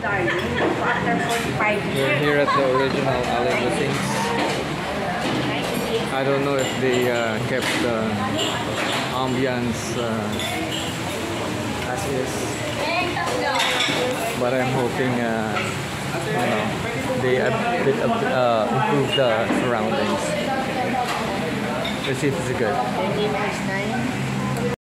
We're here at the original Aling Lucing. I don't know if they kept the ambience as is, but I'm hoping you know, they improve the surroundings. Let's see if it's good.